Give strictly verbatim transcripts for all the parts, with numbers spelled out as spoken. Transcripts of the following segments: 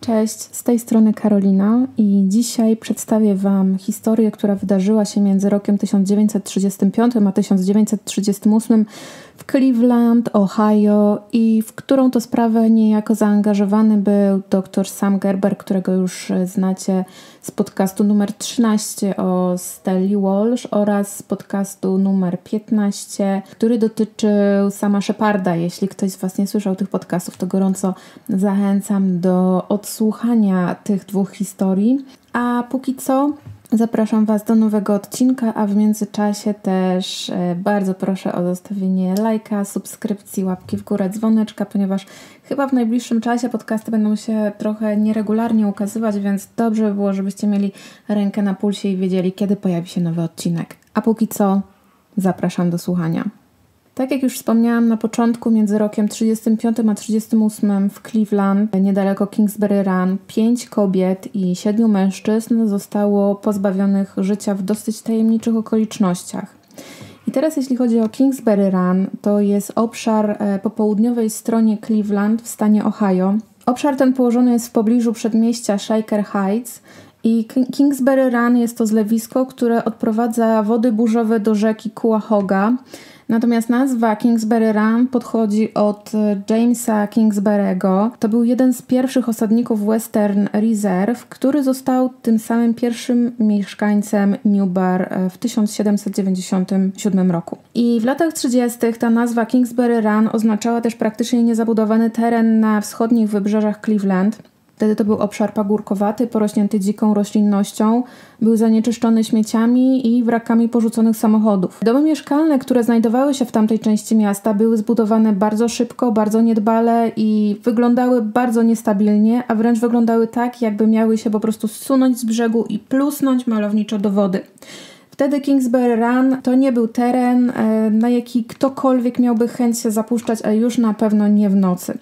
Cześć, z tej strony Karolina i dzisiaj przedstawię Wam historię, która wydarzyła się między rokiem tysiąc dziewięćset trzydziestym piątym a tysiąc dziewięćset trzydziestym ósmym w Cleveland, Ohio i w którą to sprawę niejako zaangażowany był dr Sam Gerber, którego już znacie z podcastu numer trzynaście o Stelli Walsh oraz z podcastu numer piętnaście, który dotyczył Sama Sheparda. Jeśli ktoś z Was nie słyszał tych podcastów, to gorąco zachęcam do odsłuchania tych dwóch historii. A póki co zapraszam Was do nowego odcinka, a w międzyczasie też bardzo proszę o zostawienie lajka, subskrypcji, łapki w górę, dzwoneczka, ponieważ chyba w najbliższym czasie podcasty będą się trochę nieregularnie ukazywać, więc dobrze by było, żebyście mieli rękę na pulsie i wiedzieli, kiedy pojawi się nowy odcinek. A póki co zapraszam do słuchania. Tak jak już wspomniałam na początku, między rokiem trzydziestym piątym a trzydziestym ósmym w Cleveland, niedaleko Kingsbury Run, pięć kobiet i siedmiu mężczyzn zostało pozbawionych życia w dosyć tajemniczych okolicznościach. I teraz jeśli chodzi o Kingsbury Run, to jest obszar po południowej stronie Cleveland w stanie Ohio. Obszar ten położony jest w pobliżu przedmieścia Shaker Heights i Kingsbury Run jest to zlewisko, które odprowadza wody burzowe do rzeki Cuyahoga. Natomiast nazwa Kingsbury Run pochodzi od Jamesa Kingsbury'ego. To był jeden z pierwszych osadników Western Reserve, który został tym samym pierwszym mieszkańcem Newbar w tysiąc siedemset dziewięćdziesiątym siódmym roku. I w latach trzydziestych ta nazwa Kingsbury Run oznaczała też praktycznie niezabudowany teren na wschodnich wybrzeżach Cleveland. Wtedy to był obszar pagórkowaty, porośnięty dziką roślinnością, był zanieczyszczony śmieciami i wrakami porzuconych samochodów. Domy mieszkalne, które znajdowały się w tamtej części miasta, były zbudowane bardzo szybko, bardzo niedbale i wyglądały bardzo niestabilnie, a wręcz wyglądały tak, jakby miały się po prostu zsunąć z brzegu i plusnąć malowniczo do wody. Wtedy Kingsbury Run to nie był teren, na jaki ktokolwiek miałby chęć się zapuszczać, a już na pewno nie w nocy.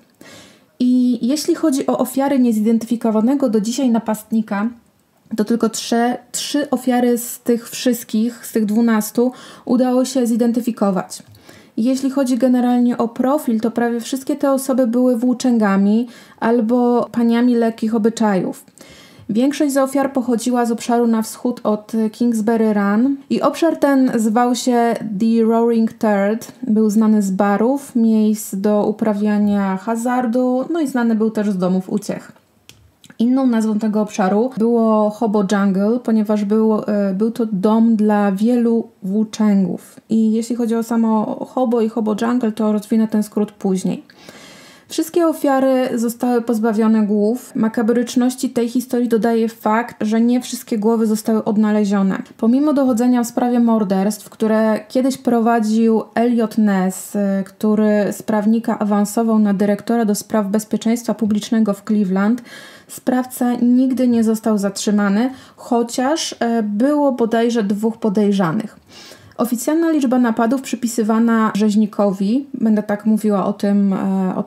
I jeśli chodzi o ofiary niezidentyfikowanego do dzisiaj napastnika, to tylko trzy, trzy ofiary z tych wszystkich, z tych dwunastu udało się zidentyfikować. Jeśli chodzi generalnie o profil, to prawie wszystkie te osoby były włóczęgami albo paniami lekkich obyczajów. Większość z ofiar pochodziła z obszaru na wschód od Kingsbury Run i obszar ten zwał się The Roaring Third. Był znany z barów, miejsc do uprawiania hazardu, no i znany był też z domów uciech. Inną nazwą tego obszaru było Hobo Jungle, ponieważ był, był to dom dla wielu włóczęgów. I jeśli chodzi o samo Hobo i Hobo Jungle, to rozwinę ten skrót później. Wszystkie ofiary zostały pozbawione głów. Makabryczności tej historii dodaje fakt, że nie wszystkie głowy zostały odnalezione. Pomimo dochodzenia w sprawie morderstw, które kiedyś prowadził Elliot Ness, który z prawnika awansował na dyrektora do spraw bezpieczeństwa publicznego w Cleveland, sprawca nigdy nie został zatrzymany, chociaż było bodajże dwóch podejrzanych. Oficjalna liczba napadów przypisywana rzeźnikowi, będę tak mówiła o tym, o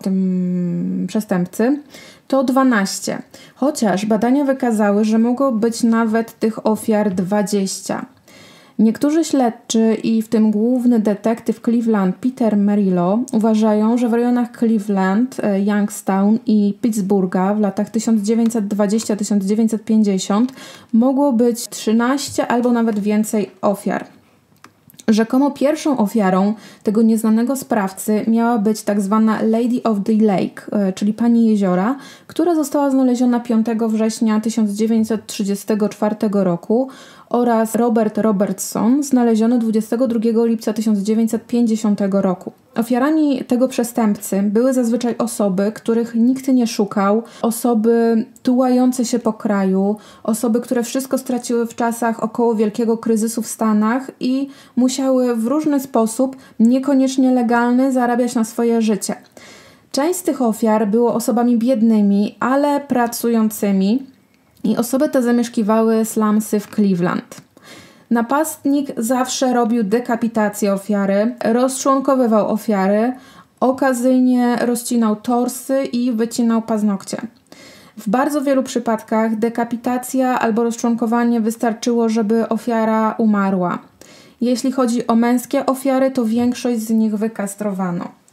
tym przestępcy, to dwanaście. Chociaż badania wykazały, że mogło być nawet tych ofiar dwadzieścia. Niektórzy śledczy i w tym główny detektyw Cleveland Peter Merillo uważają, że w rejonach Cleveland, Youngstown i Pittsburgha w latach tysiąc dziewięćset dwudziestym do tysiąc dziewięćset pięćdziesiątym mogło być trzynaście albo nawet więcej ofiar. Rzekomo pierwszą ofiarą tego nieznanego sprawcy miała być tak zwana Lady of the Lake, czyli pani jeziora, która została znaleziona piątego września tysiąc dziewięćset trzydziestego czwartego roku oraz Robert Robertson, znaleziony dwudziestego drugiego lipca tysiąc dziewięćset pięćdziesiątego roku. Ofiarami tego przestępcy były zazwyczaj osoby, których nikt nie szukał, osoby tułające się po kraju, osoby, które wszystko straciły w czasach około wielkiego kryzysu w Stanach i musiały w różny sposób, niekoniecznie legalny, zarabiać na swoje życie. Część z tych ofiar było osobami biednymi, ale pracującymi i osoby te zamieszkiwały slumsy w Cleveland. Napastnik zawsze robił dekapitację ofiary, rozczłonkowywał ofiary, okazyjnie rozcinał torsy i wycinał paznokcie. W bardzo wielu przypadkach dekapitacja albo rozczłonkowanie wystarczyło, żeby ofiara umarła. Jeśli chodzi o męskie ofiary, to większość z nich wykastrowano.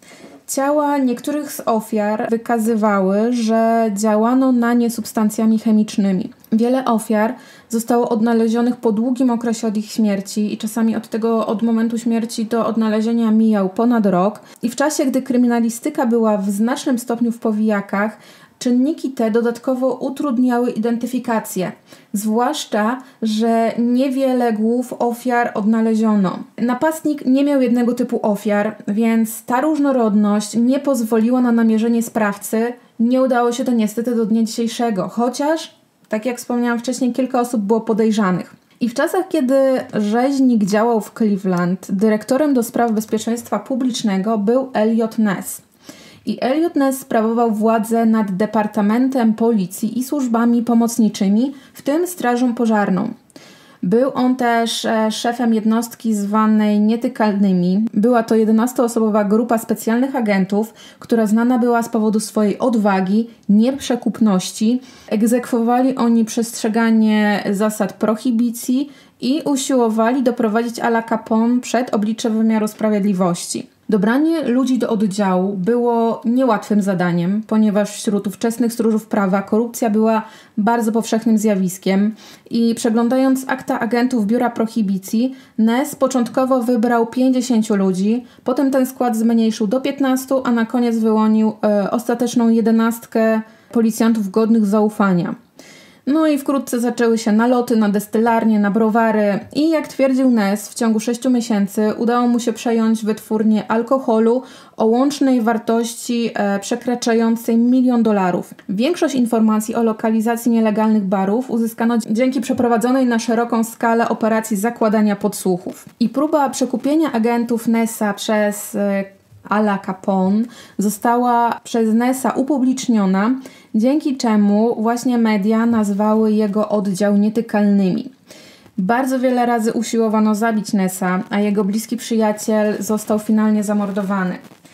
Ciała niektórych z ofiar wykazywały, że działano na nie substancjami chemicznymi. Wiele ofiar zostało odnalezionych po długim okresie od ich śmierci i czasami od tego, od momentu śmierci do odnalezienia mijał ponad rok. I w czasie, gdy kryminalistyka była w znacznym stopniu w powijakach, czynniki te dodatkowo utrudniały identyfikację, zwłaszcza, że niewiele głów ofiar odnaleziono. Napastnik nie miał jednego typu ofiar, więc ta różnorodność nie pozwoliła na namierzenie sprawcy. Nie udało się to niestety do dnia dzisiejszego, chociaż, tak jak wspomniałam wcześniej, kilka osób było podejrzanych. I w czasach, kiedy rzeźnik działał w Cleveland, dyrektorem do spraw bezpieczeństwa publicznego był Eliot Ness. I Eliot Ness sprawował władzę nad Departamentem Policji i służbami pomocniczymi, w tym Strażą Pożarną. Był on też szefem jednostki zwanej Nietykalnymi. Była to jedenastoosobowa grupa specjalnych agentów, która znana była z powodu swojej odwagi, nieprzekupności. Egzekwowali oni przestrzeganie zasad prohibicji i usiłowali doprowadzić Ala Capone przed oblicze wymiaru sprawiedliwości. Dobranie ludzi do oddziału było niełatwym zadaniem, ponieważ wśród ówczesnych stróżów prawa korupcja była bardzo powszechnym zjawiskiem i przeglądając akta agentów Biura Prohibicji, Ness początkowo wybrał pięćdziesięciu ludzi, potem ten skład zmniejszył do piętnastu, a na koniec wyłonił e, ostateczną jedenastkę policjantów godnych zaufania. No i wkrótce zaczęły się naloty na destylarnie, na browary i jak twierdził Ness, w ciągu sześciu miesięcy udało mu się przejąć wytwórnię alkoholu o łącznej wartości e, przekraczającej milion dolarów. Większość informacji o lokalizacji nielegalnych barów uzyskano dzięki przeprowadzonej na szeroką skalę operacji zakładania podsłuchów. I próba przekupienia agentów Nessa przez e, Ala Capone została przez Nessa upubliczniona, dzięki czemu właśnie media nazwały jego oddział Nietykalnymi. Bardzo wiele razy usiłowano zabić Nessa, a jego bliski przyjaciel został finalnie zamordowany.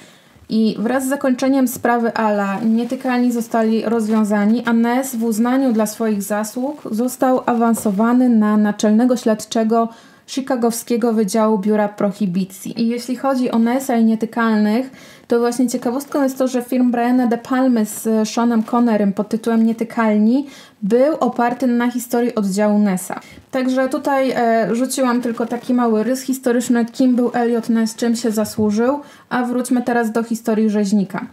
I wraz z zakończeniem sprawy Ala Nietykalni zostali rozwiązani, a Ness w uznaniu dla swoich zasług został awansowany na naczelnego śledczego Chicagowskiego Wydziału Biura Prohibicji. I jeśli chodzi o Nessa i Nietykalnych, to właśnie ciekawostką jest to, że film Briana De Palmy z Seanem Connerym pod tytułem Nietykalni był oparty na historii oddziału Nessa. Także tutaj e, rzuciłam tylko taki mały rys historyczny, kim był Eliot Ness, czym się zasłużył, a wróćmy teraz do historii rzeźnika.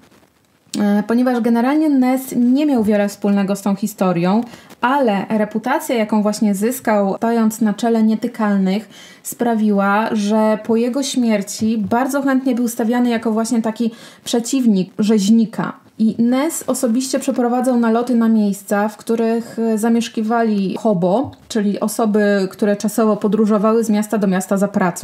Ponieważ generalnie Ness nie miał wiele wspólnego z tą historią, ale reputacja, jaką właśnie zyskał, stając na czele Nietykalnych, sprawiła, że po jego śmierci bardzo chętnie był stawiany jako właśnie taki przeciwnik rzeźnika. I Ness osobiście przeprowadzał naloty na miejsca, w których zamieszkiwali hobo, czyli osoby, które czasowo podróżowały z miasta do miasta za pracą.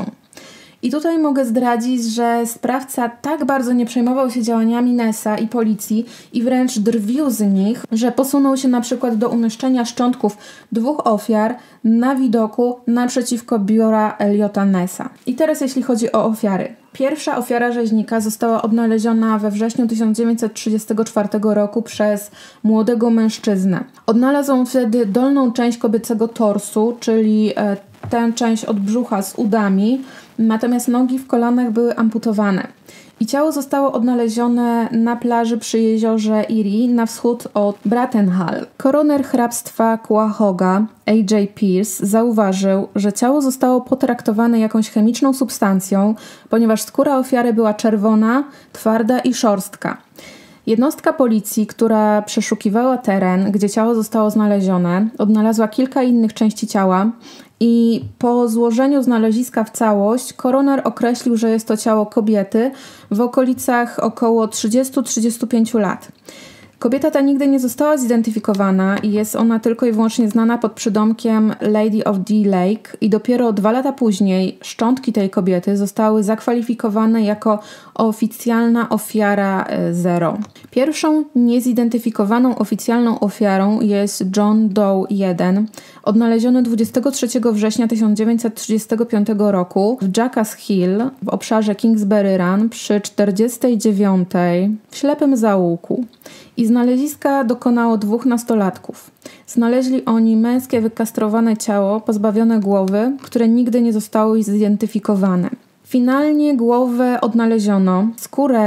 I tutaj mogę zdradzić, że sprawca tak bardzo nie przejmował się działaniami Nessa i policji i wręcz drwił z nich, że posunął się na przykład do umieszczenia szczątków dwóch ofiar na widoku naprzeciwko biura Eliota Nessa. I teraz jeśli chodzi o ofiary. Pierwsza ofiara rzeźnika została odnaleziona we wrześniu tysiąc dziewięćset trzydziestego czwartego roku przez młodego mężczyznę. Odnalazł on wtedy dolną część kobiecego torsu, czyli e, tę część od brzucha z udami, natomiast nogi w kolanach były amputowane. I ciało zostało odnalezione na plaży przy jeziorze Erie na wschód od Brattenhall. Koroner hrabstwa Cuyahoga A J Pierce zauważył, że ciało zostało potraktowane jakąś chemiczną substancją, ponieważ skóra ofiary była czerwona, twarda i szorstka. Jednostka policji, która przeszukiwała teren, gdzie ciało zostało znalezione, odnalazła kilka innych części ciała i po złożeniu znaleziska w całość koroner określił, że jest to ciało kobiety w okolicach około trzydziestu do trzydziestu pięciu lat. Kobieta ta nigdy nie została zidentyfikowana i jest ona tylko i wyłącznie znana pod przydomkiem Lady of the Lake i dopiero dwa lata później szczątki tej kobiety zostały zakwalifikowane jako oficjalna ofiara zero. Pierwszą niezidentyfikowaną oficjalną ofiarą jest John Doe jeden, odnaleziony dwudziestego trzeciego września tysiąc dziewięćset trzydziestego piątego roku w Jackass Hill w obszarze Kingsbury Run przy czterdziestej dziewiątej w ślepym zaułku. I znaleziska dokonało dwóch nastolatków. Znaleźli oni męskie wykastrowane ciało pozbawione głowy, które nigdy nie zostało zidentyfikowane. Finalnie głowę odnaleziono, skórę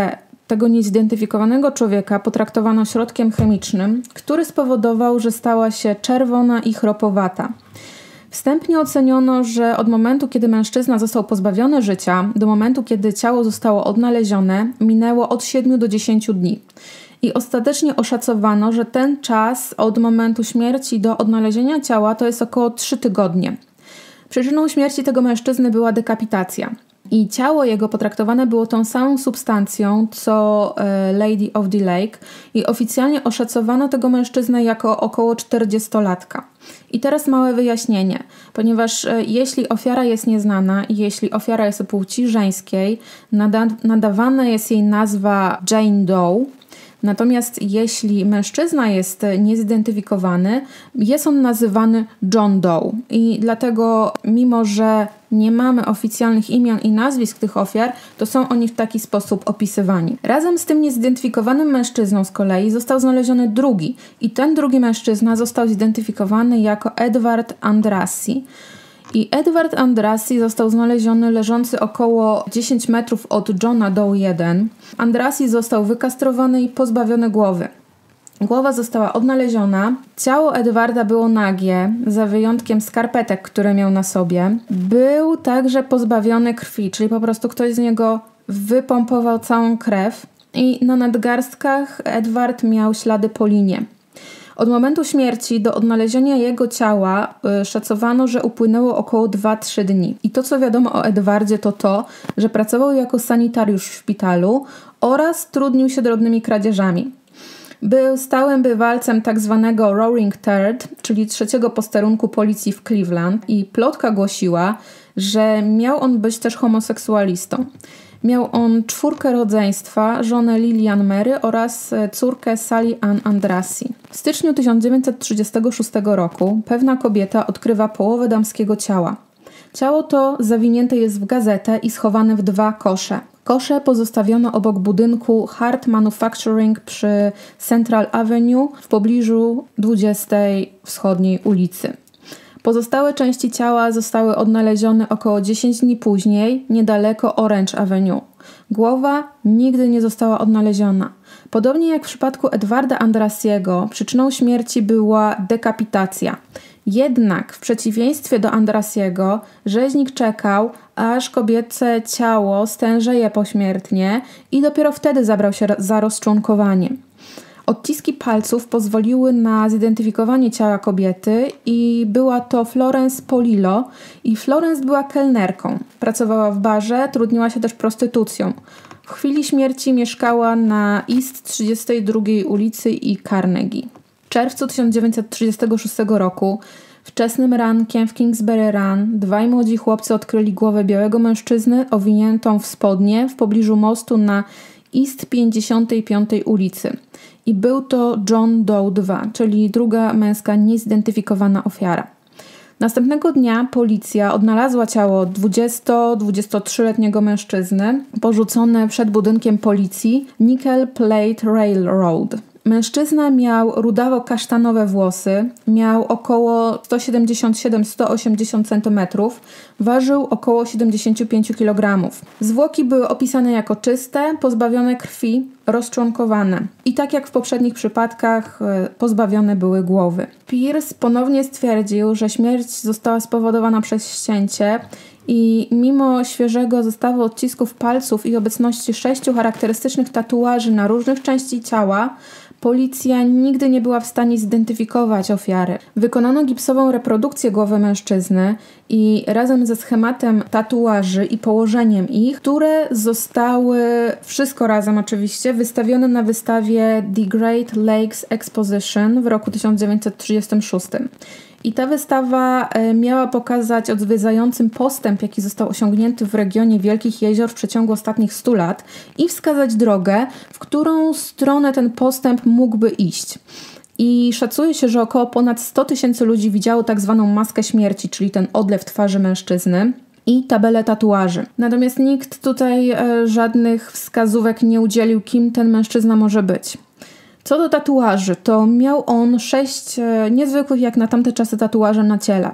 tego niezidentyfikowanego człowieka potraktowano środkiem chemicznym, który spowodował, że stała się czerwona i chropowata. Wstępnie oceniono, że od momentu, kiedy mężczyzna został pozbawiony życia, do momentu, kiedy ciało zostało odnalezione, minęło od siedmiu do dziesięciu dni. I ostatecznie oszacowano, że ten czas od momentu śmierci do odnalezienia ciała to jest około trzy tygodnie. Przyczyną śmierci tego mężczyzny była dekapitacja. I ciało jego potraktowane było tą samą substancją, co Lady of the Lake i oficjalnie oszacowano tego mężczyznę jako około czterdziestolatka. I teraz małe wyjaśnienie, ponieważ jeśli ofiara jest nieznana i jeśli ofiara jest o płci żeńskiej, nada- nadawana jest jej nazwa Jane Doe. Natomiast jeśli mężczyzna jest niezidentyfikowany, jest on nazywany John Doe. I dlatego, mimo że nie mamy oficjalnych imion i nazwisk tych ofiar, to są oni w taki sposób opisywani. Razem z tym niezidentyfikowanym mężczyzną z kolei został znaleziony drugi. I ten drugi mężczyzna został zidentyfikowany jako Edward Andrassy. I Edward Andrassy został znaleziony leżący około dziesięć metrów od Johna Doe jeden. Andrassy został wykastrowany i pozbawiony głowy. Głowa została odnaleziona. Ciało Edwarda było nagie, za wyjątkiem skarpetek, które miał na sobie. Był także pozbawiony krwi, czyli po prostu ktoś z niego wypompował całą krew. I na nadgarstkach Edward miał ślady po linie. Od momentu śmierci do odnalezienia jego ciała y, szacowano, że upłynęło około dwa do trzech dni. I to, co wiadomo o Edwardzie, to to, że pracował jako sanitariusz w szpitalu oraz trudnił się drobnymi kradzieżami. Był stałym bywalcem tak zwanego Roaring Third, czyli trzeciego posterunku policji w Cleveland i plotka głosiła, że miał on być też homoseksualistą. Miał on czwórkę rodzeństwa, żonę Lillian Mary oraz córkę Sally Ann Andrassy. W styczniu tysiąc dziewięćset trzydziestego szóstego roku pewna kobieta odkrywa połowę damskiego ciała. Ciało to zawinięte jest w gazetę i schowane w dwa kosze. Kosze pozostawiono obok budynku Hart Manufacturing przy Central Avenue w pobliżu dwudziestej Wschodniej ulicy. Pozostałe części ciała zostały odnalezione około dziesięć dni później, niedaleko Orange Avenue. Głowa nigdy nie została odnaleziona. Podobnie jak w przypadku Edwarda Andrassiego, przyczyną śmierci była dekapitacja. Jednak w przeciwieństwie do Andrassiego, rzeźnik czekał, aż kobiece ciało stężeje pośmiertnie i dopiero wtedy zabrał się za rozczłonkowanie. Odciski palców pozwoliły na zidentyfikowanie ciała kobiety i była to Florence Polillo i Florence była kelnerką. Pracowała w barze, trudniła się też prostytucją. W chwili śmierci mieszkała na East trzydziestej drugiej ulicy i Carnegie. W czerwcu tysiąc dziewięćset trzydziestego szóstego roku wczesnym rankiem w Kingsbury Run dwaj młodzi chłopcy odkryli głowę białego mężczyzny owiniętą w spodnie w pobliżu mostu na East pięćdziesiątej piątej ulicy. I był to John Doe dwa, czyli druga męska niezidentyfikowana ofiara. Następnego dnia policja odnalazła ciało dwudziesto-dwudziestotrzyletniego mężczyzny porzucone przed budynkiem policji Nickel Plate Railroad. Mężczyzna miał rudawo-kasztanowe włosy, miał około sto siedemdziesiąt siedem do stu osiemdziesięciu centymetrów, ważył około siedemdziesiąt pięć kilogramów. Zwłoki były opisane jako czyste, pozbawione krwi, rozczłonkowane. I tak jak w poprzednich przypadkach pozbawione były głowy. Pierce ponownie stwierdził, że śmierć została spowodowana przez ścięcie i mimo świeżego zestawu odcisków palców i obecności sześciu charakterystycznych tatuaży na różnych części ciała, policja nigdy nie była w stanie zidentyfikować ofiary. Wykonano gipsową reprodukcję głowy mężczyzny i razem ze schematem tatuaży i położeniem ich, które zostały, wszystko razem oczywiście, wystawione na wystawie The Great Lakes Exposition w roku tysiąc dziewięćset trzydziestym szóstym. I ta wystawa miała pokazać odwiedzającym postęp, jaki został osiągnięty w regionie Wielkich Jezior w przeciągu ostatnich stu lat i wskazać drogę, w którą stronę ten postęp mógłby iść. I szacuje się, że około ponad sto tysięcy ludzi widziało tak zwaną maskę śmierci, czyli ten odlew twarzy mężczyzny i tabelę tatuaży. Natomiast nikt tutaj e, żadnych wskazówek nie udzielił, kim ten mężczyzna może być. Co do tatuaży, to miał on sześć e, niezwykłych jak na tamte czasy tatuaży na ciele.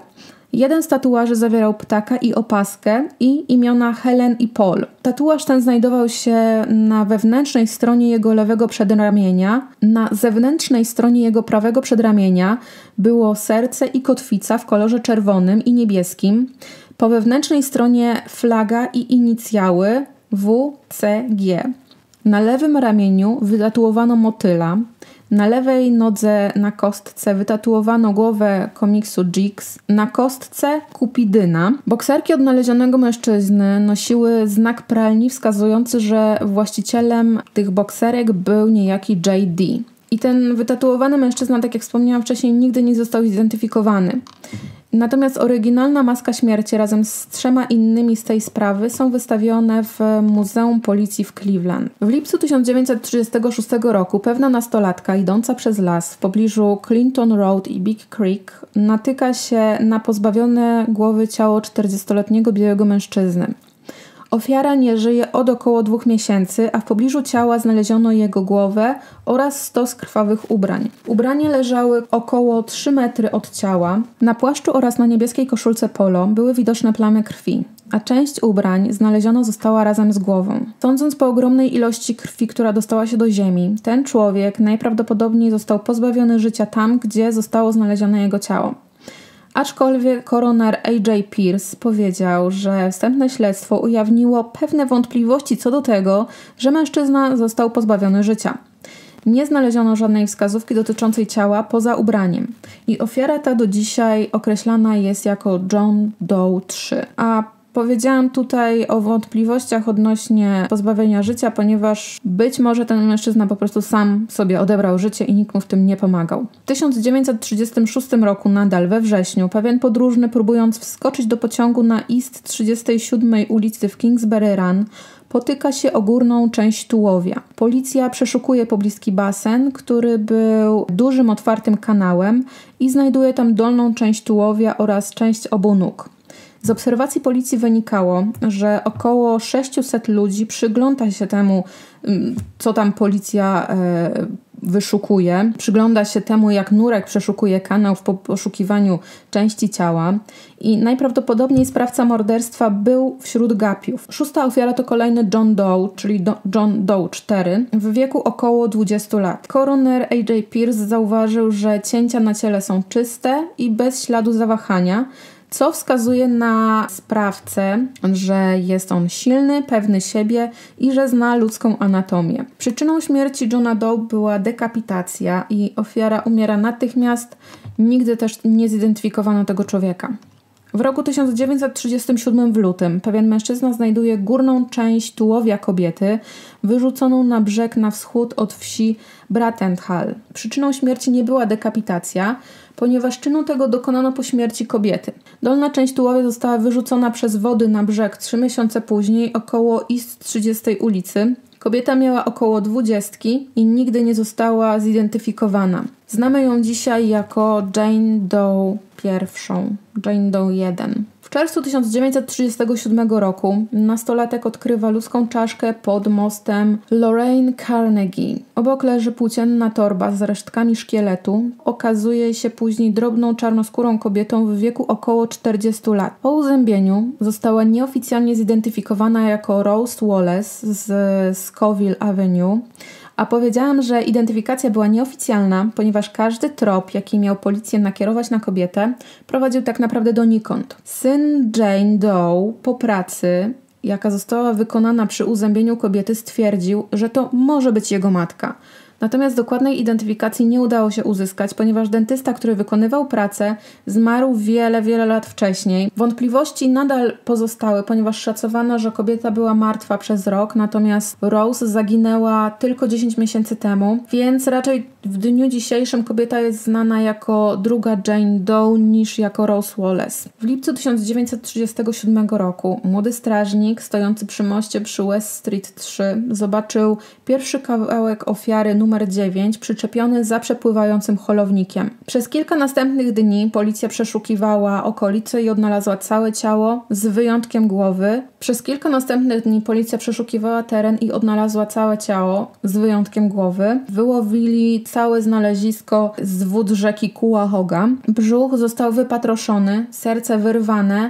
Jeden z tatuaży zawierał ptaka i opaskę i imiona Helen i Paul. Tatuaż ten znajdował się na wewnętrznej stronie jego lewego przedramienia. Na zewnętrznej stronie jego prawego przedramienia było serce i kotwica w kolorze czerwonym i niebieskim. Po wewnętrznej stronie flaga i inicjały W C G. Na lewym ramieniu wytatuowano motyla. Na lewej nodze na kostce wytatuowano głowę komiksu Jigs, na kostce Kupidyna. Bokserki odnalezionego mężczyzny nosiły znak pralni wskazujący, że właścicielem tych bokserek był niejaki J D. I ten wytatuowany mężczyzna, tak jak wspomniałam wcześniej, nigdy nie został zidentyfikowany. Natomiast oryginalna maska śmierci razem z trzema innymi z tej sprawy są wystawione w Muzeum Policji w Cleveland. W lipcu tysiąc dziewięćset trzydziestego szóstego roku pewna nastolatka idąca przez las w pobliżu Clinton Road i Big Creek natyka się na pozbawione głowy ciało czterdziestoletniego białego mężczyzny. Ofiara nie żyje od około dwóch miesięcy, a w pobliżu ciała znaleziono jego głowę oraz stos krwawych ubrań. Ubrania leżały około trzy metry od ciała. Na płaszczu oraz na niebieskiej koszulce polo były widoczne plamy krwi, a część ubrań znaleziona została razem z głową. Sądząc po ogromnej ilości krwi, która dostała się do ziemi, ten człowiek najprawdopodobniej został pozbawiony życia tam, gdzie zostało znalezione jego ciało. Aczkolwiek koroner A J Pierce powiedział, że wstępne śledztwo ujawniło pewne wątpliwości co do tego, że mężczyzna został pozbawiony życia. Nie znaleziono żadnej wskazówki dotyczącej ciała poza ubraniem i ofiara ta do dzisiaj określana jest jako John Doe trzy. A powiedziałam tutaj o wątpliwościach odnośnie pozbawienia życia, ponieważ być może ten mężczyzna po prostu sam sobie odebrał życie i nikt mu w tym nie pomagał. W tysiąc dziewięćset trzydziestym szóstym roku nadal we wrześniu pewien podróżny, próbując wskoczyć do pociągu na East trzydziestej siódmej ulicy w Kingsbury Run, potyka się o górną część tułowia. Policja przeszukuje pobliski basen, który był dużym otwartym kanałem i znajduje tam dolną część tułowia oraz część obu nóg. Z obserwacji policji wynikało, że około sześciuset ludzi przygląda się temu, co tam policja e, wyszukuje. Przygląda się temu, jak nurek przeszukuje kanał w poszukiwaniu części ciała i najprawdopodobniej sprawca morderstwa był wśród gapiów. Szósta ofiara to kolejny John Doe, czyli Do- John Doe cztery, w wieku około dwudziestu lat. Koroner A J Pierce zauważył, że cięcia na ciele są czyste i bez śladu zawahania, co wskazuje na sprawcę, że jest on silny, pewny siebie i że zna ludzką anatomię. Przyczyną śmierci Johna Doe była dekapitacja i ofiara umiera natychmiast. Nigdy też nie zidentyfikowano tego człowieka. W roku tysiąc dziewięćset trzydziestym siódmym w lutym pewien mężczyzna znajduje górną część tułowia kobiety wyrzuconą na brzeg na wschód od wsi Brattenhall. Przyczyną śmierci nie była dekapitacja, ponieważ czynu tego dokonano po śmierci kobiety. Dolna część tułowia została wyrzucona przez wody na brzeg trzy miesiące później około East trzydziestej ulicy. Kobieta miała około dwudziestki i nigdy nie została zidentyfikowana. Znamy ją dzisiaj jako Jane Doe pierwszą, Jane Doe jeden. W czerwcu tysiąc dziewięćset trzydziestego siódmego roku nastolatek odkrywa ludzką czaszkę pod mostem Lorraine Carnegie. Obok leży płócienna torba z resztkami szkieletu. Okazuje się później drobną czarnoskórą kobietą w wieku około czterdziestu lat. Po uzębieniu została nieoficjalnie zidentyfikowana jako Rose Wallace z Scoville Avenue. A powiedziałam, że identyfikacja była nieoficjalna, ponieważ każdy trop, jaki miał policję nakierować na kobietę, prowadził tak naprawdę donikąd. Syn Jane Doe po pracy, jaka została wykonana przy uzębieniu kobiety, stwierdził, że to może być jego matka. Natomiast dokładnej identyfikacji nie udało się uzyskać, ponieważ dentysta, który wykonywał pracę, zmarł wiele, wiele lat wcześniej. Wątpliwości nadal pozostały, ponieważ szacowano, że kobieta była martwa przez rok, natomiast Rose zaginęła tylko dziesięć miesięcy temu, więc raczej w dniu dzisiejszym kobieta jest znana jako druga Jane Doe niż jako Rose Wallace. W lipcu tysiąc dziewięćset trzydziestego siódmego roku młody strażnik stojący przy moście przy West Street trzy zobaczył pierwszy kawałek ofiary numer dziewięć przyczepiony za przepływającym holownikiem. Przez kilka następnych dni policja przeszukiwała okolice i odnalazła całe ciało z wyjątkiem głowy. Przez kilka następnych dni policja przeszukiwała teren i odnalazła całe ciało z wyjątkiem głowy. Wyłowili całe znalezisko z wód rzeki Cuyahoga. Brzuch został wypatroszony, serce wyrwane,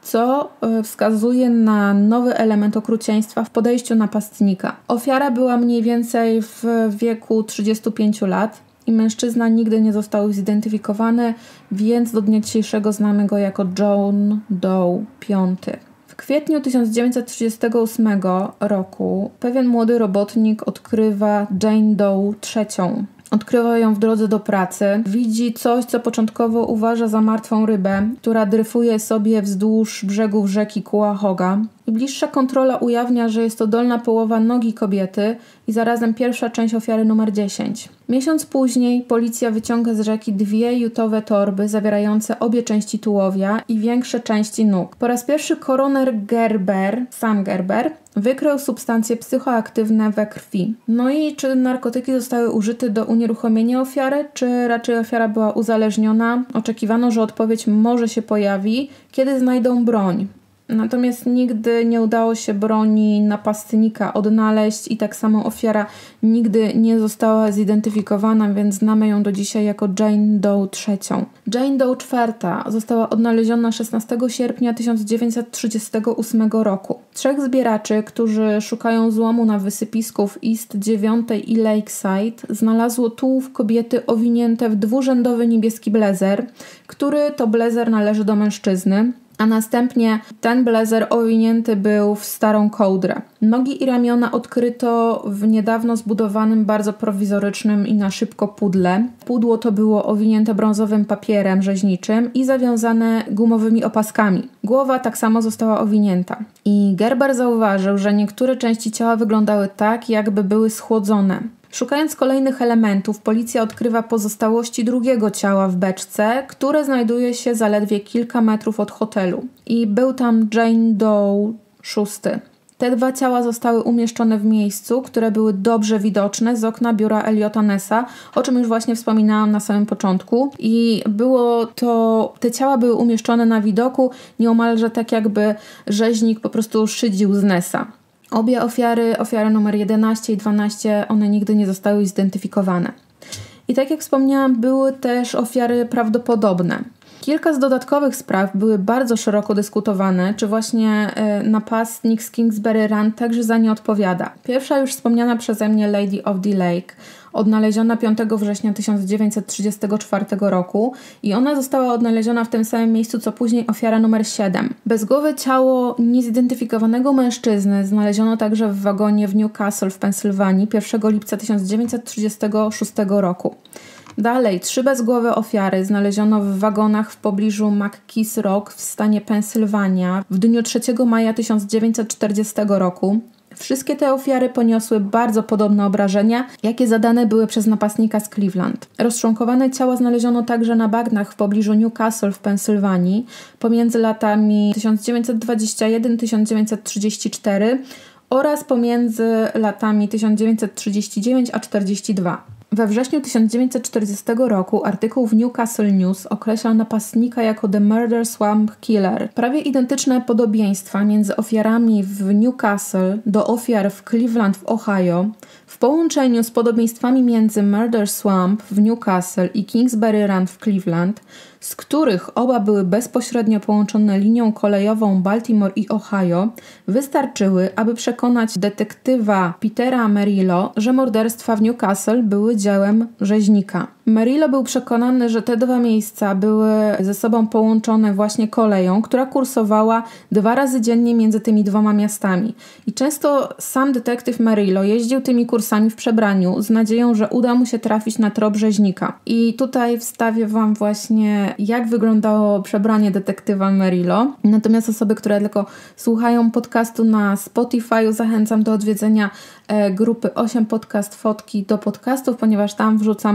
co wskazuje na nowy element okrucieństwa w podejściu napastnika. Ofiara była mniej więcej w wieku trzydziestu pięciu lat i mężczyzna nigdy nie został zidentyfikowany, więc do dnia dzisiejszego znamy go jako John Doe piąty. W kwietniu tysiąc dziewięćset trzydziestego ósmego roku pewien młody robotnik odkrywa Jane Doe trzecią. Odkrywa ją w drodze do pracy. Widzi coś, co początkowo uważa za martwą rybę, która dryfuje sobie wzdłuż brzegów rzeki Cuyahoga. I bliższa kontrola ujawnia, że jest to dolna połowa nogi kobiety i zarazem pierwsza część ofiary numer dziesięć. Miesiąc później policja wyciąga z rzeki dwie jutowe torby zawierające obie części tułowia i większe części nóg. Po raz pierwszy koroner Gerber, sam Gerber, wykrył substancje psychoaktywne we krwi. No i czy narkotyki zostały użyte do unieruchomienia ofiary, czy raczej ofiara była uzależniona? Oczekiwano, że odpowiedź może się pojawi, kiedy znajdą broń. Natomiast nigdy nie udało się broni napastnika odnaleźć i tak samo ofiara nigdy nie została zidentyfikowana, więc znamy ją do dzisiaj jako Jane Doe trzecią. Jane Doe czwarta została odnaleziona szesnastego sierpnia tysiąc dziewięćset trzydziestego ósmego roku. Trzech zbieraczy, którzy szukają złomu na wysypisku w East dziewiątej i Lakeside, znalazło tułów kobiety owinięte w dwurzędowy niebieski blazer, który to blazer należy do mężczyzny, a następnie ten blazer owinięty był w starą kołdrę. Nogi i ramiona odkryto w niedawno zbudowanym, bardzo prowizorycznym i na szybko pudle. Pudło to było owinięte brązowym papierem rzeźniczym i zawiązane gumowymi opaskami. Głowa tak samo została owinięta. I Gerber zauważył, że niektóre części ciała wyglądały tak, jakby były schłodzone. Szukając kolejnych elementów, policja odkrywa pozostałości drugiego ciała w beczce, które znajduje się zaledwie kilka metrów od hotelu. I był tam Jane Doe szósty. Te dwa ciała zostały umieszczone w miejscu, które były dobrze widoczne z okna biura Eliota Nessa, o czym już właśnie wspominałam na samym początku. I było to, te ciała były umieszczone na widoku nieomalże tak, jakby rzeźnik po prostu szydził z Nessa. Obie ofiary, ofiary numer jedenaście i dwanaście, one nigdy nie zostały zidentyfikowane. I tak jak wspomniałam, były też ofiary prawdopodobne. Kilka z dodatkowych spraw były bardzo szeroko dyskutowane, czy właśnie y, napastnik z Kingsbury Run także za nie odpowiada. Pierwsza już wspomniana przeze mnie Lady of the Lake, odnaleziona piątego września tysiąc dziewięćset trzydziestego czwartego roku i ona została odnaleziona w tym samym miejscu, co później ofiara numer siedem. Bezgłowe ciało niezidentyfikowanego mężczyzny znaleziono także w wagonie w Newcastle w Pensylwanii pierwszego lipca tysiąc dziewięćset trzydziestego szóstego roku. Dalej, trzy bezgłowe ofiary znaleziono w wagonach w pobliżu McKees Rock w stanie Pensylwania w dniu trzeciego maja tysiąc dziewięćset czterdziestego roku. Wszystkie te ofiary poniosły bardzo podobne obrażenia, jakie zadane były przez napastnika z Cleveland. Rozczłonkowane ciała znaleziono także na bagnach w pobliżu Newcastle w Pensylwanii pomiędzy latami tysiąc dziewięćset dwadzieścia jeden do tysiąc dziewięćset trzydzieści cztery oraz pomiędzy latami tysiąc dziewięćset trzydzieści dziewięć a czterdzieści dwa. We wrześniu tysiąc dziewięćset czterdziestego roku artykuł w Newcastle News określał napastnika jako The Murder Swamp Killer. Prawie identyczne podobieństwa między ofiarami w Newcastle do ofiar w Cleveland w Ohio w połączeniu z podobieństwami między Murder Swamp w Newcastle i Kingsbury Run w Cleveland, z których oba były bezpośrednio połączone linią kolejową Baltimore i Ohio, wystarczyły, aby przekonać detektywa Petera Merillo, że morderstwa w Newcastle były dziełem rzeźnika. Merillo był przekonany, że te dwa miejsca były ze sobą połączone właśnie koleją, która kursowała dwa razy dziennie między tymi dwoma miastami. I często sam detektyw Merillo jeździł tymi kursami w przebraniu z nadzieją, że uda mu się trafić na trop rzeźnika. I tutaj wstawię Wam właśnie, jak wyglądało przebranie detektywa Merillo. Natomiast osoby, które tylko słuchają podcastu na Spotify'u, zachęcam do odwiedzenia grupy osiem Podcast Fotki do podcastów, ponieważ tam wrzucam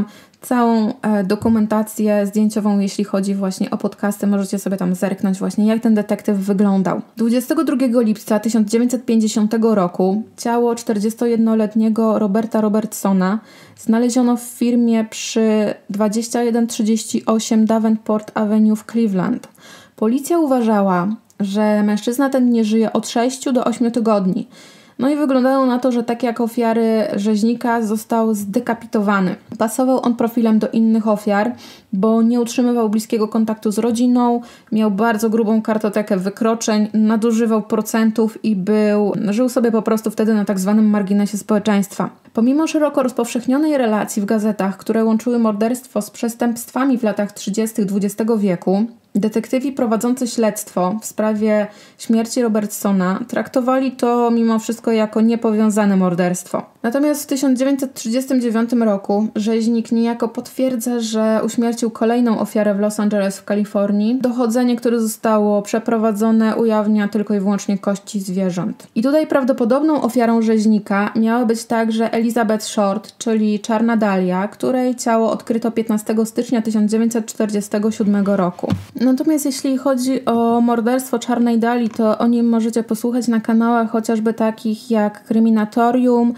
całą e, dokumentację zdjęciową, jeśli chodzi właśnie o podcasty. Możecie sobie tam zerknąć właśnie, jak ten detektyw wyglądał. dwudziestego drugiego lipca tysiąc dziewięćset pięćdziesiątego roku ciało czterdziestojednoletniego Roberta Robertsona znaleziono w firmie przy dwadzieścia jeden trzydzieści osiem Davenport Avenue w Cleveland. Policja uważała, że mężczyzna ten nie żyje od sześciu do ośmiu tygodni. No i wyglądało na to, że tak jak ofiary rzeźnika został zdekapitowany. Pasował on profilem do innych ofiar, bo nie utrzymywał bliskiego kontaktu z rodziną, miał bardzo grubą kartotekę wykroczeń, nadużywał procentów i był, żył sobie po prostu wtedy na tak zwanym marginesie społeczeństwa. Pomimo szeroko rozpowszechnionej relacji w gazetach, które łączyły morderstwo z przestępstwami w latach trzydziestych dwudziestego wieku, detektywi prowadzący śledztwo w sprawie śmierci Robertsona traktowali to mimo wszystko jako niepowiązane morderstwo. Natomiast w tysiąc dziewięćset trzydziestym dziewiątym roku rzeźnik niejako potwierdza, że uśmiercił kolejną ofiarę w Los Angeles w Kalifornii. Dochodzenie, które zostało przeprowadzone, ujawnia tylko i wyłącznie kości zwierząt. I tutaj prawdopodobną ofiarą rzeźnika miała być także Elizabeth Short, czyli Czarna Dalia, której ciało odkryto piętnastego stycznia tysiąc dziewięćset czterdziestego siódmego roku. Natomiast jeśli chodzi o morderstwo Czarnej Dali, to o nim możecie posłuchać na kanałach chociażby takich jak Kryminatorium,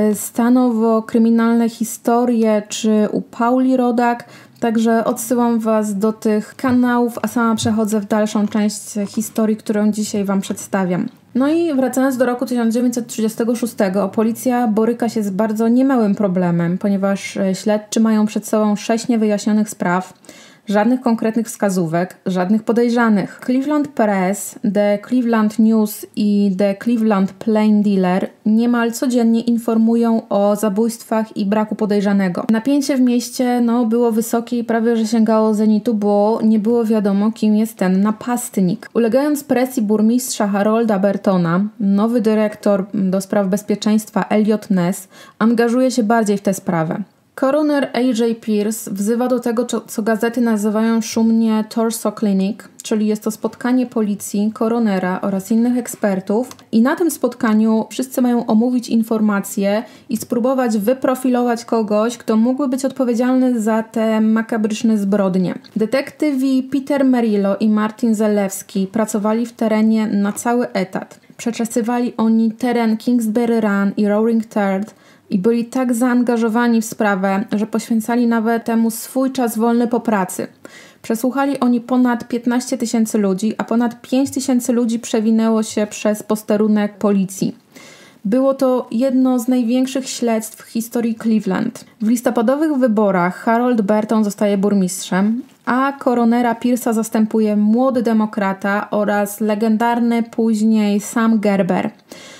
Stanowo, Kryminalne Historie czy u Pauli Rodak. Także odsyłam Was do tych kanałów, a sama przechodzę w dalszą część historii, którą dzisiaj Wam przedstawiam. No i wracając do roku tysiąc dziewięćset trzydziestego szóstego, policja boryka się z bardzo niemałym problemem, ponieważ śledczy mają przed sobą sześć niewyjaśnionych spraw, żadnych konkretnych wskazówek, żadnych podejrzanych. Cleveland Press, The Cleveland News i The Cleveland Plain Dealer niemal codziennie informują o zabójstwach i braku podejrzanego. Napięcie w mieście no, było wysokie i prawie że sięgało zenitu, bo nie było wiadomo, kim jest ten napastnik. Ulegając presji burmistrza Harolda Bertona, nowy dyrektor do spraw bezpieczeństwa Elliot Ness angażuje się bardziej w tę sprawę. Koroner A J Pierce wzywa do tego, co gazety nazywają szumnie Torso Clinic, czyli jest to spotkanie policji, koronera oraz innych ekspertów i na tym spotkaniu wszyscy mają omówić informacje i spróbować wyprofilować kogoś, kto mógłby być odpowiedzialny za te makabryczne zbrodnie. Detektywi Peter Merillo i Martin Zalewski pracowali w terenie na cały etat. Przeczesywali oni teren Kingsbury Run i Roaring Third, i byli tak zaangażowani w sprawę, że poświęcali nawet temu swój czas wolny po pracy. Przesłuchali oni ponad piętnaście tysięcy ludzi, a ponad pięć tysięcy ludzi przewinęło się przez posterunek policji. Było to jedno z największych śledztw w historii Cleveland. W listopadowych wyborach Harold Burton zostaje burmistrzem, a koronera Pierce'a zastępuje młody demokrata oraz legendarny później Sam Gerber.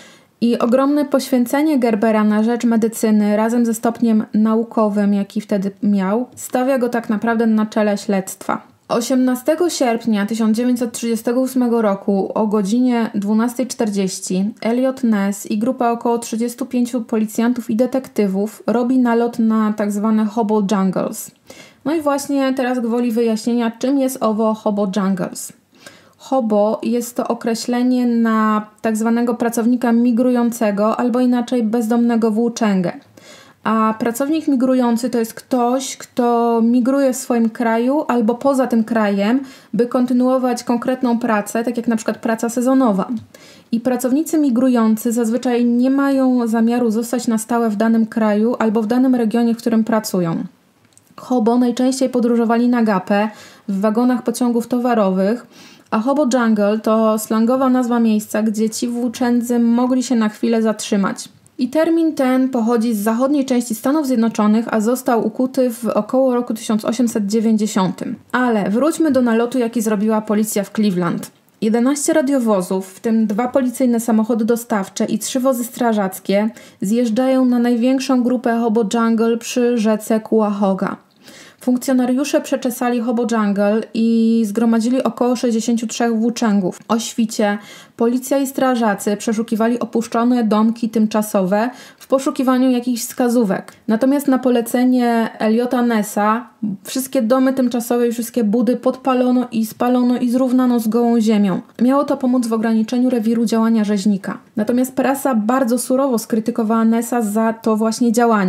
I ogromne poświęcenie Gerbera na rzecz medycyny razem ze stopniem naukowym, jaki wtedy miał, stawia go tak naprawdę na czele śledztwa. osiemnastego sierpnia tysiąc dziewięćset trzydziestego ósmego roku o godzinie dwunasta czterdzieści Elliot Ness i grupa około trzydziestu pięciu policjantów i detektywów robi nalot na tzw. Hobo Jungles. No i właśnie teraz gwoli wyjaśnienia, czym jest owo Hobo Jungles. Hobo jest to określenie na tak zwanego pracownika migrującego albo inaczej bezdomnego włóczęgę. A pracownik migrujący to jest ktoś, kto migruje w swoim kraju albo poza tym krajem, by kontynuować konkretną pracę, tak jak na przykład praca sezonowa. I pracownicy migrujący zazwyczaj nie mają zamiaru zostać na stałe w danym kraju albo w danym regionie, w którym pracują. Hobo najczęściej podróżowali na gapę w wagonach pociągów towarowych, a Hobo Jungle to slangowa nazwa miejsca, gdzie ci włóczędzy mogli się na chwilę zatrzymać. I termin ten pochodzi z zachodniej części Stanów Zjednoczonych, a został ukuty w około roku tysiąc osiemset dziewięćdziesiątym. Ale wróćmy do nalotu, jaki zrobiła policja w Cleveland. jedenaście radiowozów, w tym dwa policyjne samochody dostawcze i trzy wozy strażackie, zjeżdżają na największą grupę Hobo Jungle przy rzece Cuyahoga. Funkcjonariusze przeczesali Hobo Jungle i zgromadzili około sześćdziesięciu trzech włóczęgów. O świcie policja i strażacy przeszukiwali opuszczone domki tymczasowe w poszukiwaniu jakichś wskazówek. Natomiast na polecenie Elliota Nessa wszystkie domy tymczasowe i wszystkie budy podpalono i spalono i zrównano z gołą ziemią. Miało to pomóc w ograniczeniu rewiru działania rzeźnika. Natomiast prasa bardzo surowo skrytykowała Nessa za to właśnie działanie.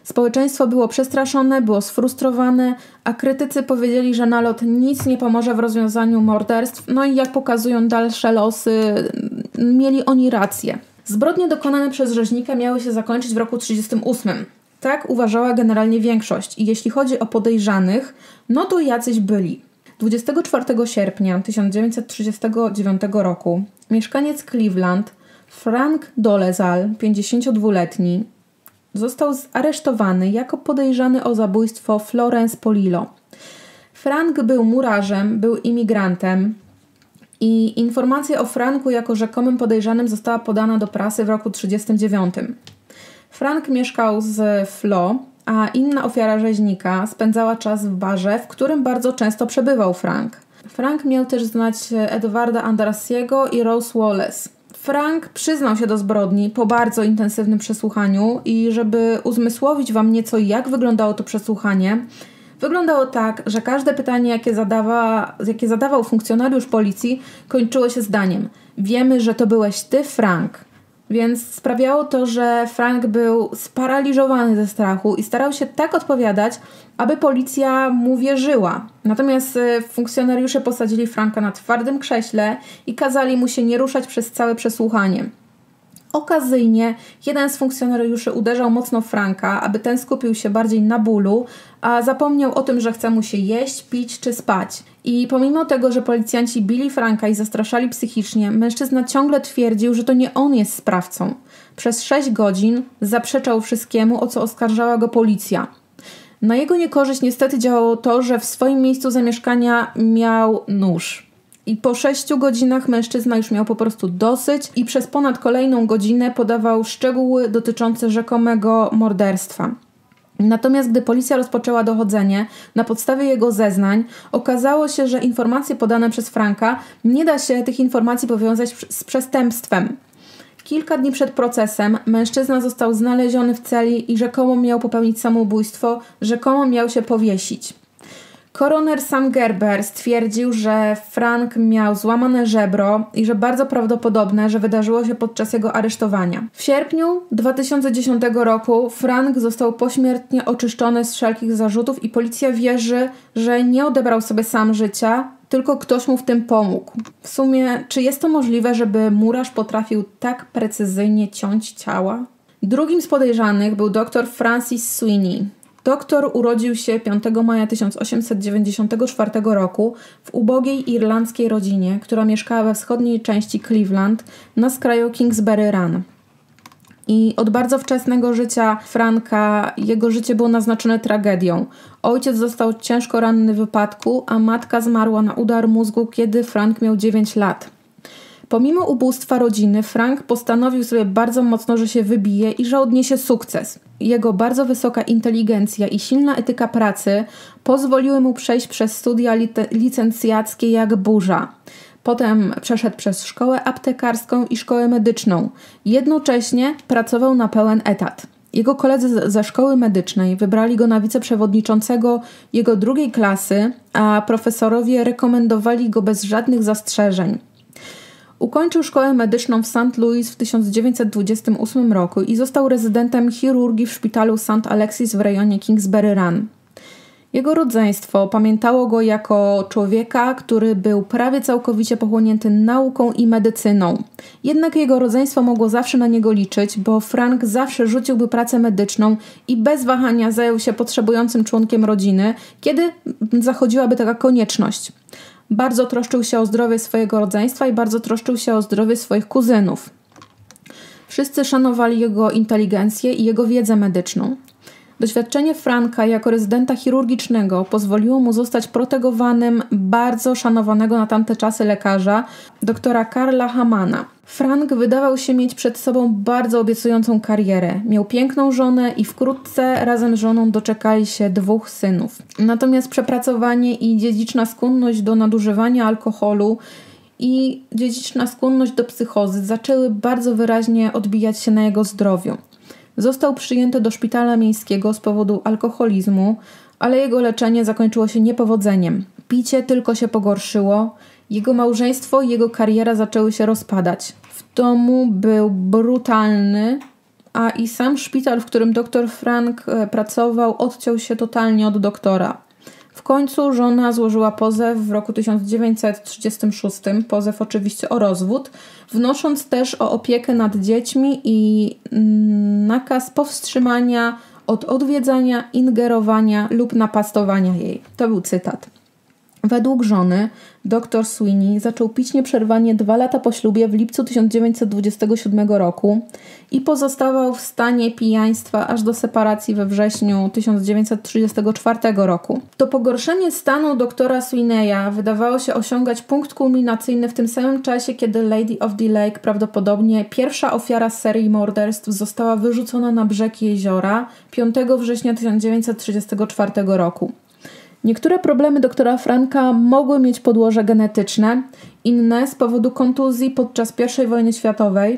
Społeczeństwo było przestraszone, było sfrustrowane, a krytycy powiedzieli, że nalot nic nie pomoże w rozwiązaniu morderstw. No i jak pokazują dalsze losy, mieli oni rację. Zbrodnie dokonane przez rzeźnika miały się zakończyć w roku trzydziestym ósmym. Tak uważała generalnie większość. I jeśli chodzi o podejrzanych, no to jacyś byli. dwudziestego czwartego sierpnia tysiąc dziewięćset trzydziestego dziewiątego roku mieszkaniec Cleveland Frank Dolezal, pięćdziesięciodwuletni, został zaresztowany jako podejrzany o zabójstwo Florence Polillo. Frank był murarzem, był imigrantem i informacja o Franku jako rzekomym podejrzanym została podana do prasy w roku trzydziestym dziewiątym. Frank mieszkał z Flo, a inna ofiara rzeźnika spędzała czas w barze, w którym bardzo często przebywał Frank. Frank miał też znać Edwarda Andrassiego i Rose Wallace. Frank przyznał się do zbrodni po bardzo intensywnym przesłuchaniu i żeby uzmysłowić wam nieco, jak wyglądało to przesłuchanie, wyglądało tak, że każde pytanie, jakie, zadawa, jakie zadawał funkcjonariusz policji, kończyło się zdaniem: wiemy, że to byłeś ty, Frank. Więc sprawiało to, że Frank był sparaliżowany ze strachu i starał się tak odpowiadać, aby policja mu wierzyła. Natomiast funkcjonariusze posadzili Franka na twardym krześle i kazali mu się nie ruszać przez całe przesłuchanie. Okazyjnie jeden z funkcjonariuszy uderzał mocno Franka, aby ten skupił się bardziej na bólu, a zapomniał o tym, że chce mu się jeść, pić czy spać. I pomimo tego, że policjanci bili Franka i zastraszali psychicznie, mężczyzna ciągle twierdził, że to nie on jest sprawcą. Przez sześć godzin zaprzeczał wszystkiemu, o co oskarżała go policja. Na jego niekorzyść niestety działało to, że w swoim miejscu zamieszkania miał nóż. I po sześciu godzinach mężczyzna już miał po prostu dosyć i przez ponad kolejną godzinę podawał szczegóły dotyczące rzekomego morderstwa. Natomiast gdy policja rozpoczęła dochodzenie, na podstawie jego zeznań okazało się, że informacje podane przez Franka nie da się tych informacji powiązać z przestępstwem. Kilka dni przed procesem mężczyzna został znaleziony w celi i rzekomo miał popełnić samobójstwo, rzekomo miał się powiesić. Koroner Sam Gerber stwierdził, że Frank miał złamane żebro i że bardzo prawdopodobne, że wydarzyło się podczas jego aresztowania. W sierpniu dwa tysiące dziesiątego roku Frank został pośmiertnie oczyszczony z wszelkich zarzutów i policja wierzy, że nie odebrał sobie sam życia, tylko ktoś mu w tym pomógł. W sumie, czy jest to możliwe, żeby murarz potrafił tak precyzyjnie ciąć ciała? Drugim z podejrzanych był dr Francis Sweeney. Doktor urodził się piątego maja tysiąc osiemset dziewięćdziesiątego czwartego roku w ubogiej irlandzkiej rodzinie, która mieszkała we wschodniej części Cleveland na skraju Kingsbury Run. I od bardzo wczesnego życia Franka jego życie było naznaczone tragedią. Ojciec został ciężko ranny w wypadku, a matka zmarła na udar mózgu, kiedy Frank miał dziewięć lat. Pomimo ubóstwa rodziny, Frank postanowił sobie bardzo mocno, że się wybije i że odniesie sukces. Jego bardzo wysoka inteligencja i silna etyka pracy pozwoliły mu przejść przez studia licencjackie jak burza. Potem przeszedł przez szkołę aptekarską i szkołę medyczną. Jednocześnie pracował na pełen etat. Jego koledzy ze szkoły medycznej wybrali go na wiceprzewodniczącego jego drugiej klasy, a profesorowie rekomendowali go bez żadnych zastrzeżeń. Ukończył szkołę medyczną w Saint Louis w tysiąc dziewięćset dwudziestym ósmym roku i został rezydentem chirurgii w szpitalu Saint Alexis w rejonie Kingsbury Run. Jego rodzeństwo pamiętało go jako człowieka, który był prawie całkowicie pochłonięty nauką i medycyną. Jednak jego rodzeństwo mogło zawsze na niego liczyć, bo Frank zawsze rzuciłby pracę medyczną i bez wahania zajął się potrzebującym członkiem rodziny, kiedy zachodziłaby taka konieczność. Bardzo troszczył się o zdrowie swojego rodzeństwa i bardzo troszczył się o zdrowie swoich kuzynów. Wszyscy szanowali jego inteligencję i jego wiedzę medyczną. Doświadczenie Franka jako rezydenta chirurgicznego pozwoliło mu zostać protegowanym bardzo szanowanego na tamte czasy lekarza, doktora Karla Hamana. Frank wydawał się mieć przed sobą bardzo obiecującą karierę. Miał piękną żonę i wkrótce razem z żoną doczekali się dwóch synów. Natomiast przepracowanie i dziedziczna skłonność do nadużywania alkoholu i dziedziczna skłonność do psychozy zaczęły bardzo wyraźnie odbijać się na jego zdrowiu. Został przyjęty do szpitala miejskiego z powodu alkoholizmu, ale jego leczenie zakończyło się niepowodzeniem. Picie tylko się pogorszyło, jego małżeństwo i jego kariera zaczęły się rozpadać. W domu był brutalny, a i sam szpital, w którym doktor Frank pracował, odciął się totalnie od doktora. W końcu żona złożyła pozew w roku tysiąc dziewięćset trzydziestym szóstym, pozew oczywiście o rozwód, wnosząc też o opiekę nad dziećmi i nakaz powstrzymania od odwiedzania, ingerowania lub napastowania jej. To był cytat. Według żony dr Sweeney zaczął pić nieprzerwanie dwa lata po ślubie w lipcu tysiąc dziewięćset dwudziestego siódmego roku i pozostawał w stanie pijaństwa aż do separacji we wrześniu tysiąc dziewięćset trzydziestego czwartego roku. To pogorszenie stanu doktora Sweeneya wydawało się osiągać punkt kulminacyjny w tym samym czasie, kiedy Lady of the Lake, prawdopodobnie pierwsza ofiara serii morderstw, została wyrzucona na brzeg jeziora piątego września tysiąc dziewięćset trzydziestego czwartego roku. Niektóre problemy doktora Franka mogły mieć podłoże genetyczne, inne z powodu kontuzji podczas pierwszej wojny światowej,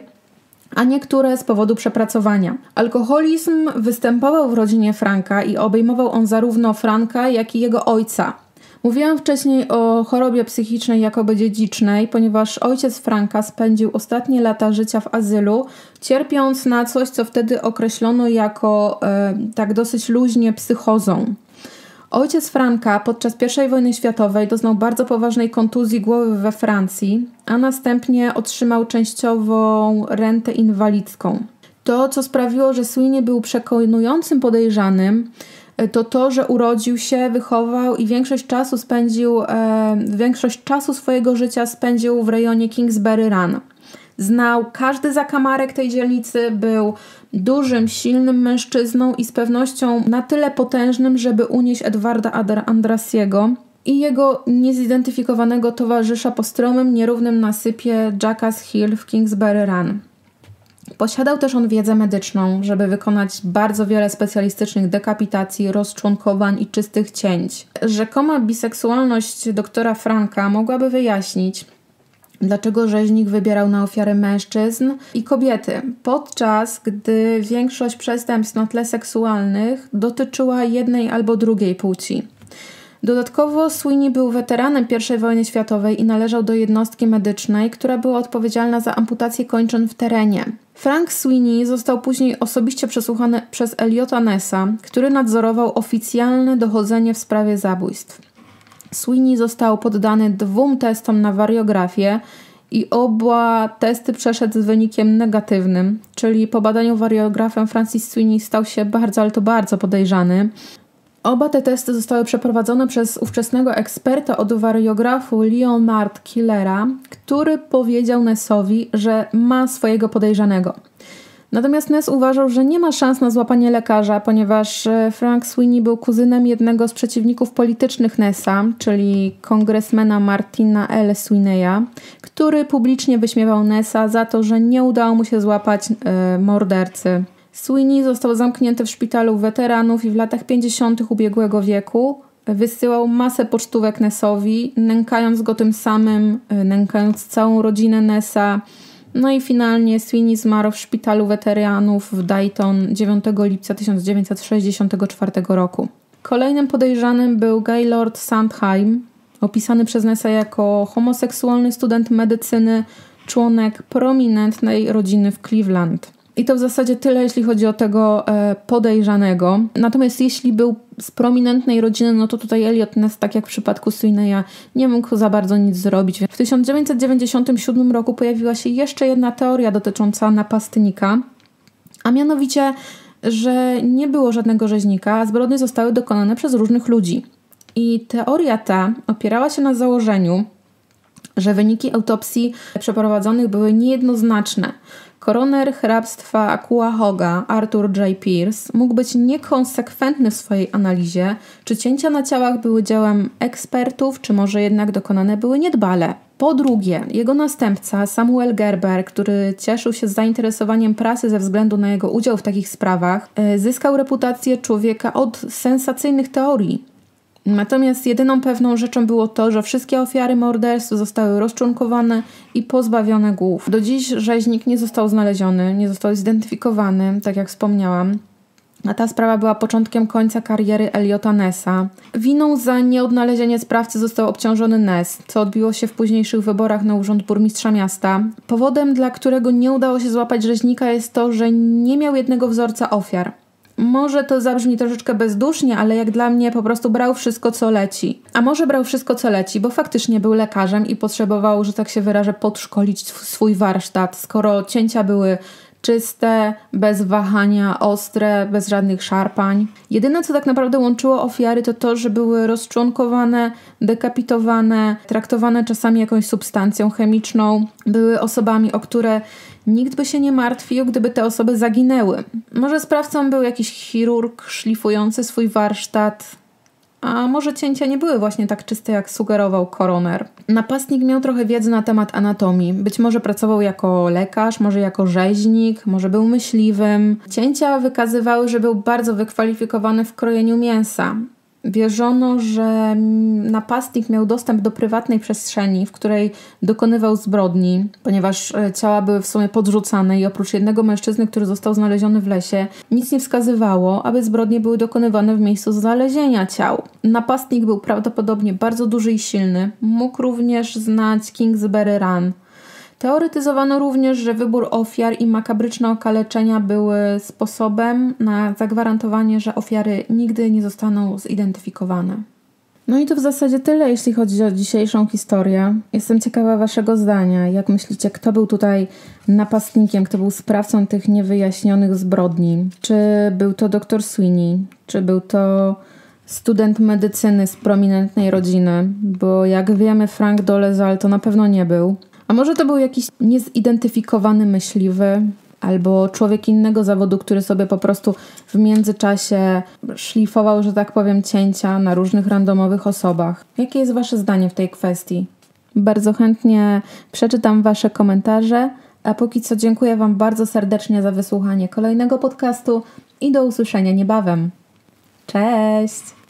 a niektóre z powodu przepracowania. Alkoholizm występował w rodzinie Franka i obejmował on zarówno Franka, jak i jego ojca. Mówiłam wcześniej o chorobie psychicznej jakoby dziedzicznej, ponieważ ojciec Franka spędził ostatnie lata życia w azylu, cierpiąc na coś, co wtedy określono jako e, tak dosyć luźnie psychozą. Ojciec Franka podczas pierwszej wojny światowej doznał bardzo poważnej kontuzji głowy we Francji, a następnie otrzymał częściową rentę inwalidzką. To, co sprawiło, że Sweeney był przekonującym podejrzanym, to to, że urodził się, wychował i większość czasu spędził, e, większość czasu swojego życia spędził w rejonie Kingsbury Run. Znał każdy zakamarek tej dzielnicy, był dużym, silnym mężczyzną i z pewnością na tyle potężnym, żeby unieść Edwarda Andrassiego i jego niezidentyfikowanego towarzysza po stromym, nierównym nasypie Jackass Hill w Kingsbury Run. Posiadał też on wiedzę medyczną, żeby wykonać bardzo wiele specjalistycznych dekapitacji, rozczłonkowań i czystych cięć. Rzekoma biseksualność doktora Franka mogłaby wyjaśnić, dlaczego rzeźnik wybierał na ofiary mężczyzn i kobiety, podczas gdy większość przestępstw na tle seksualnych dotyczyła jednej albo drugiej płci. Dodatkowo Sweeney był weteranem pierwszej wojny światowej i należał do jednostki medycznej, która była odpowiedzialna za amputację kończyn w terenie. Frank Sweeney został później osobiście przesłuchany przez Eliota Nessa, który nadzorował oficjalne dochodzenie w sprawie zabójstw. Sweeney został poddany dwóm testom na wariografię i oba testy przeszedł z wynikiem negatywnym, czyli po badaniu wariografem Francis Sweeney stał się bardzo, ale to bardzo podejrzany. Oba te testy zostały przeprowadzone przez ówczesnego eksperta od wariografu Leonard Killera, który powiedział Nessowi, że ma swojego podejrzanego. Natomiast Ness uważał, że nie ma szans na złapanie lekarza, ponieważ Frank Sweeney był kuzynem jednego z przeciwników politycznych Nessa, czyli kongresmena Martina L. Sweeneya, który publicznie wyśmiewał Nessa za to, że nie udało mu się złapać e, mordercy. Sweeney został zamknięty w szpitalu weteranów i w latach pięćdziesiątych ubiegłego wieku wysyłał masę pocztówek Nessowi, nękając go tym samym, nękając całą rodzinę Nessa. No i finalnie Sweeney zmarł w szpitalu weteranów w Dayton dziewiątego lipca tysiąc dziewięćset sześćdziesiątego czwartego roku. Kolejnym podejrzanym był Gaylord Sandheim, opisany przez Nessa jako homoseksualny student medycyny, członek prominentnej rodziny w Cleveland. I to w zasadzie tyle, jeśli chodzi o tego e, podejrzanego. Natomiast jeśli był z prominentnej rodziny, no to tutaj Eliot Ness, tak jak w przypadku Sweeneya, nie mógł za bardzo nic zrobić. W tysiąc dziewięćset dziewięćdziesiątym siódmym roku pojawiła się jeszcze jedna teoria dotycząca napastnika, a mianowicie, że nie było żadnego rzeźnika, a zbrodnie zostały dokonane przez różnych ludzi. I teoria ta opierała się na założeniu, że wyniki autopsji przeprowadzonych były niejednoznaczne. Koroner hrabstwa Cuyahoga Arthur J. Pierce mógł być niekonsekwentny w swojej analizie, czy cięcia na ciałach były dziełem ekspertów, czy może jednak dokonane były niedbale. Po drugie, jego następca Samuel Gerber, który cieszył się zainteresowaniem prasy ze względu na jego udział w takich sprawach, zyskał reputację człowieka od sensacyjnych teorii. Natomiast jedyną pewną rzeczą było to, że wszystkie ofiary morderstw zostały rozczłonkowane i pozbawione głów. Do dziś rzeźnik nie został znaleziony, nie został zidentyfikowany, tak jak wspomniałam. A ta sprawa była początkiem końca kariery Eliota Nessa. Winą za nieodnalezienie sprawcy został obciążony Ness, co odbiło się w późniejszych wyborach na urząd burmistrza miasta. Powodem, dla którego nie udało się złapać rzeźnika, jest to, że nie miał jednego wzorca ofiar. Może to zabrzmi troszeczkę bezdusznie, ale jak dla mnie po prostu brał wszystko, co leci. A może brał wszystko, co leci, bo faktycznie był lekarzem i potrzebował, że tak się wyrażę, podszkolić swój warsztat, skoro cięcia były czyste, bez wahania, ostre, bez żadnych szarpań. Jedyne, co tak naprawdę łączyło ofiary, to to, że były rozczłonkowane, dekapitowane, traktowane czasami jakąś substancją chemiczną. Były osobami, o które nikt by się nie martwił, gdyby te osoby zaginęły. Może sprawcą był jakiś chirurg szlifujący swój warsztat, a może cięcia nie były właśnie tak czyste, jak sugerował koroner. Napastnik miał trochę wiedzy na temat anatomii. Być może pracował jako lekarz, może jako rzeźnik, może był myśliwym. Cięcia wykazywały, że był bardzo wykwalifikowany w krojeniu mięsa. Wierzono, że napastnik miał dostęp do prywatnej przestrzeni, w której dokonywał zbrodni, ponieważ ciała były w sumie podrzucane i oprócz jednego mężczyzny, który został znaleziony w lesie, nic nie wskazywało, aby zbrodnie były dokonywane w miejscu znalezienia ciał. Napastnik był prawdopodobnie bardzo duży i silny. Mógł również znać Kingsbury Run. Teoretyzowano również, że wybór ofiar i makabryczne okaleczenia były sposobem na zagwarantowanie, że ofiary nigdy nie zostaną zidentyfikowane. No i to w zasadzie tyle, jeśli chodzi o dzisiejszą historię. Jestem ciekawa waszego zdania. Jak myślicie, kto był tutaj napastnikiem, kto był sprawcą tych niewyjaśnionych zbrodni? Czy był to doktor Sweeney? Czy był to student medycyny z prominentnej rodziny? Bo jak wiemy, Frank Dolezal to na pewno nie był. A może to był jakiś niezidentyfikowany myśliwy albo człowiek innego zawodu, który sobie po prostu w międzyczasie szlifował, że tak powiem, cięcia na różnych randomowych osobach. Jakie jest wasze zdanie w tej kwestii? Bardzo chętnie przeczytam wasze komentarze, a póki co dziękuję wam bardzo serdecznie za wysłuchanie kolejnego podcastu i do usłyszenia niebawem. Cześć!